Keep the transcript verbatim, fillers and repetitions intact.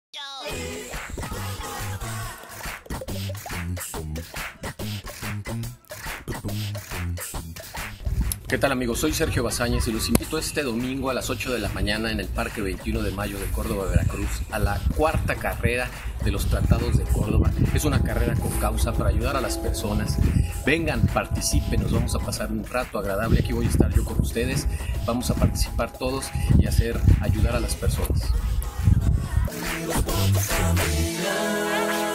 ¿Qué tal, amigos? Soy Sergio Bazáñez y los invito este domingo a las ocho de la mañana en el Parque veintiuno de Mayo de Córdoba, Veracruz, a la cuarta carrera de los Tratados de Córdoba. Es una carrera con causa para ayudar a las personas. Vengan, participen, nos vamos a pasar un rato agradable. Aquí voy a estar yo con ustedes. Vamos a participar todos y hacer ayudar a las personas.